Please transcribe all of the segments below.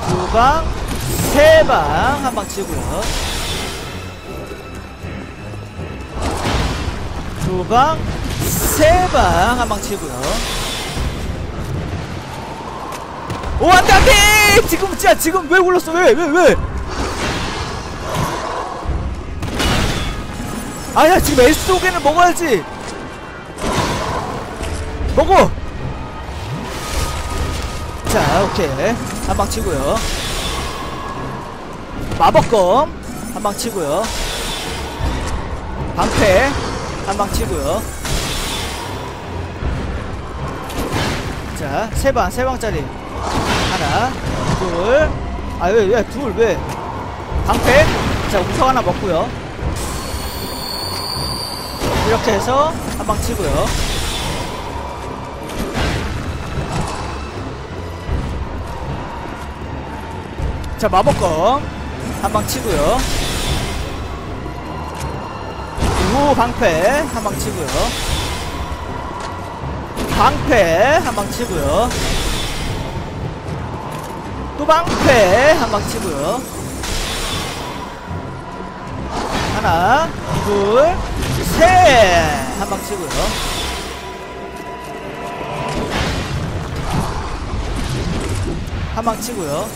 두 방, 세 방 한 방 치고요. 두 방, 세 방 한 방 치고요. 오, 안돼 안돼! 지금 진짜 지금 왜 굴렀어? 왜? 아야, 지금 S속에는 먹어야지. 먹어. 자, 오케이. 한 방 치고요. 마법검 한 방 치고요. 방패 한 방 치고요. 자, 세 방짜리. 하나, 둘. 아, 왜? 방패. 자, 우석 하나 먹고요. 이렇게 해서 한 방 치고요. 자, 마법검 한 방 치고요. 그리고 방패 한 방 치고요. 방패 한 방 치고요. 또 방패 한 방 치고요. 하나, 둘, 셋 한 방 치고요. 한 방 치고요.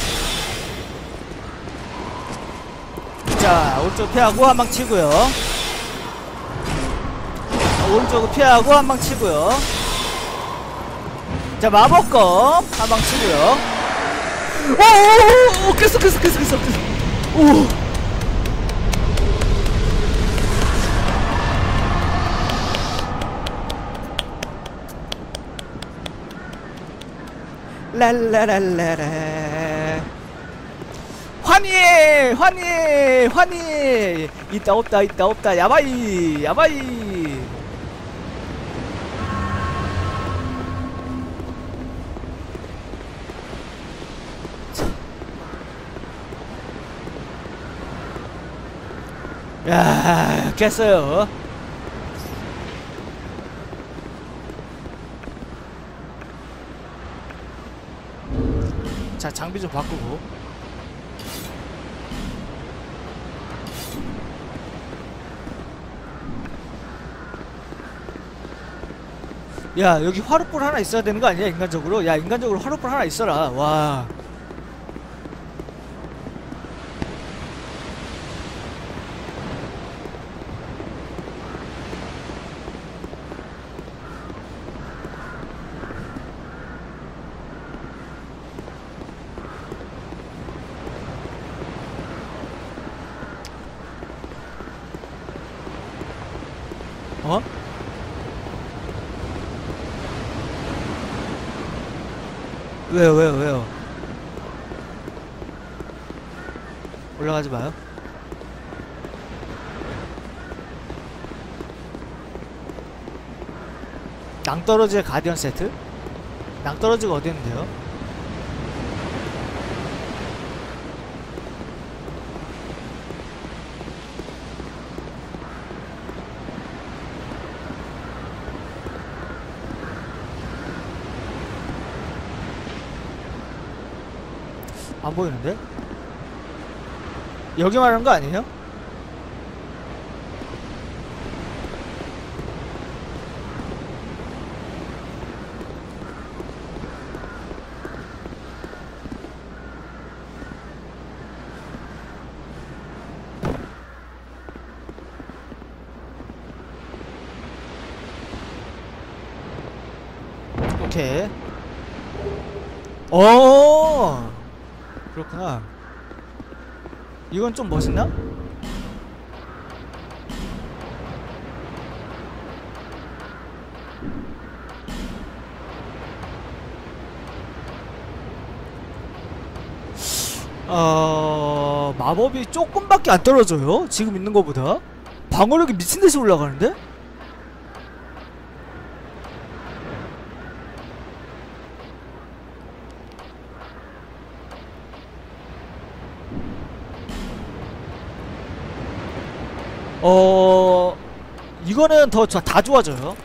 자, 오른쪽 피하고 한 방 치고요. 오른쪽을 피하고 한 방 치고요. 자, 마법검 한 방 치고요. 오오오오! 깼어. 오! 랄라랄라라. 환희. 있다 없다. 야바이. 야, 깼어요. 자, 장비 좀 바꾸고. 야, 여기 화롯불 하나 있어야 되는 거 아니야? 인간적으로? 야, 인간적으로 화롯불 하나 있어라. 와. 어? 왜요? 올라가지 마요. 낭떠러지의 가디언 세트? 낭떠러지가 어디 있는데요? 안 보이는데? 여기 말하는 거 아니에요? 오케이. 그렇구나. 이건 좀 멋있나? 마법이 조금밖에 안 떨어져요? 지금 있는 거보다? 방어력이 미친듯이 올라가는데? 이거는 다 좋아져요.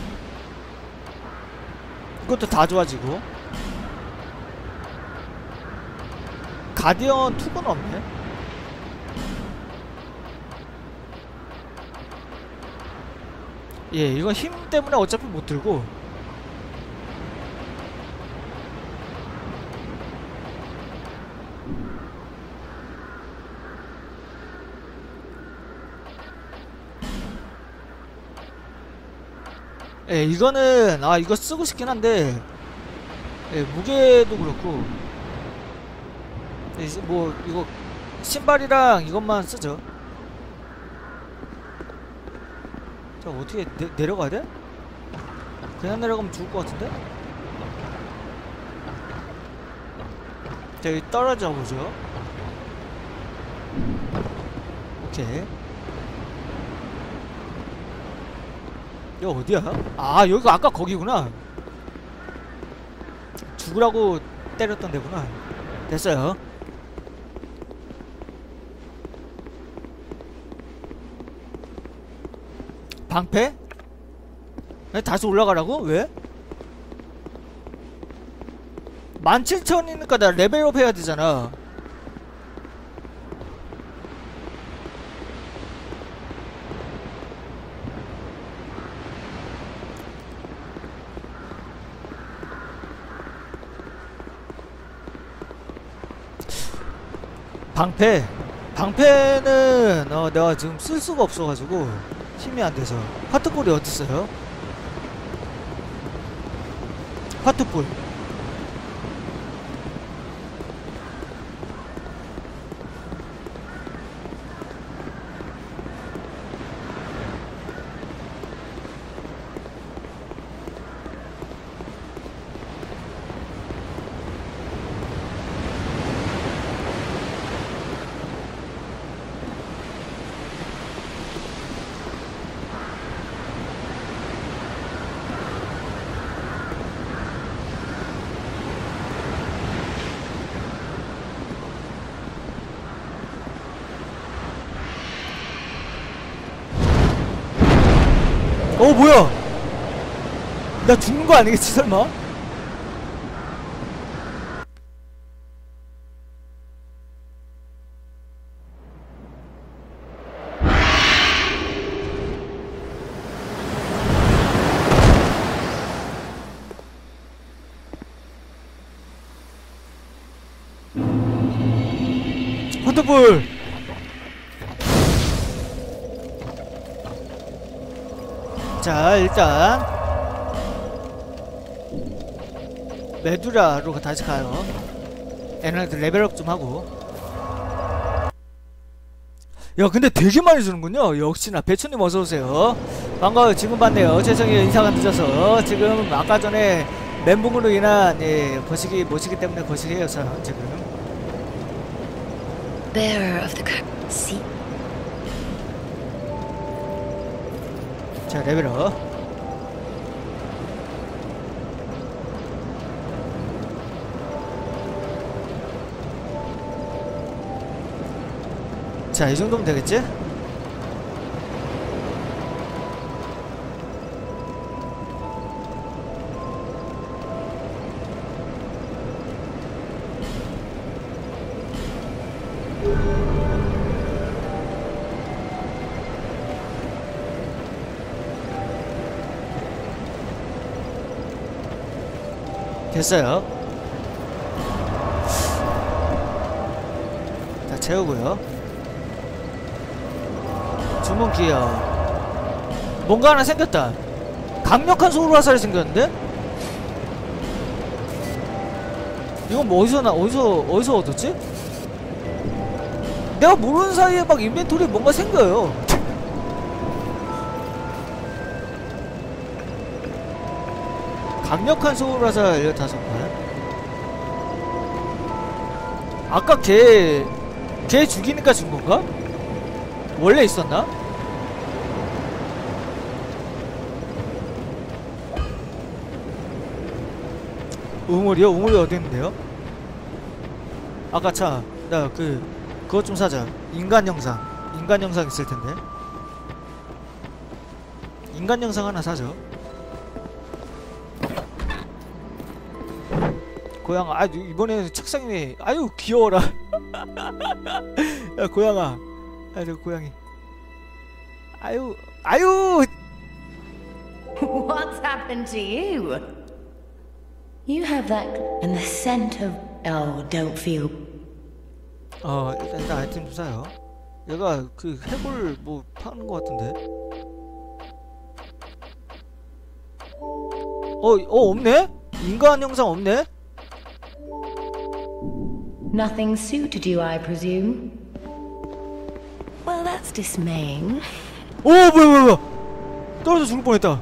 이것도 다 좋아지고. 가디언 투구는 없네. 예, 이건 힘 때문에 어차피 못 들고. 예, 이거는 이거 쓰고 싶긴 한데, 예, 무게도 그렇고, 예, 뭐 이거 신발이랑 이것만 쓰죠. 자, 어떻게 내려가야 돼? 그냥 내려가면 죽을 것 같은데? 자, 여기 떨어져 보죠. 오케이. 여기 어디야? 아, 여기가 아까 거기구나. 죽으라고 때렸던 데구나. 됐어요. 방패? 다시 올라가라고? 왜? 17,000이니까 나 레벨업 해야 되잖아. 방패는 내가 지금 쓸 수가 없어가지고 힘이 안 돼서. 파트볼이 어딨어요? 파트볼. 뭐야? 나 죽는 거 아니겠지 설마? 헌터볼. 자, 일단 메두라로 다시 가요. 얘네들 레벨업 좀 하고. 야, 근데 되게 많이 주는군요. 역시나 배추님 어서오세요. 반가워요. 지금 봤네요. 죄송해요, 인사가 늦어서. 지금 아까 전에 멘붕으로 인한 모시기 때문에 거시기해요 지금. Bearer of the sea. 자, 레벨업. 자, 이 정도면 되겠지? 됐어요. 자, 채우고요. 주문 기어. 뭔가 하나 생겼다. 강력한 소울 화살이 생겼는데? 이건 뭐 어디서 얻었지? 내가 모르는 사이에 막 인벤토리에 뭔가 생겨요. 강력한 소울 화살 15발. 아까 걔 죽이니까 준 건가? 원래 있었나? 우물이요? 우물이 어디 있는데요? 아까 나 그것 좀 사자. 인간 영상 있을 텐데. 인간 영상 하나 사죠. 고양, 이번에는 책상 위에, 아유 귀여워라. 야 고양아, 저 고양이. 아유. What's happened to you? You have that and the scent of. Oh, don't feel. 일단 아이템 좀 사요. 얘가 그 해골 뭐 파는 거 같은데. 없네? 인간 형상 없네? Nothing suited you, I presume. Well, that's dismaying. 뭐야. 떨어져 죽을 뻔했다.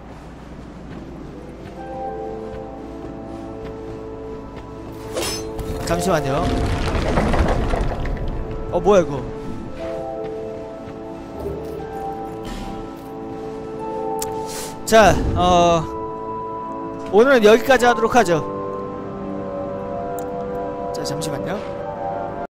잠시만요. 뭐야 이거. 자, 오늘은 여기까지 하도록 하죠. 자, 잠시만요.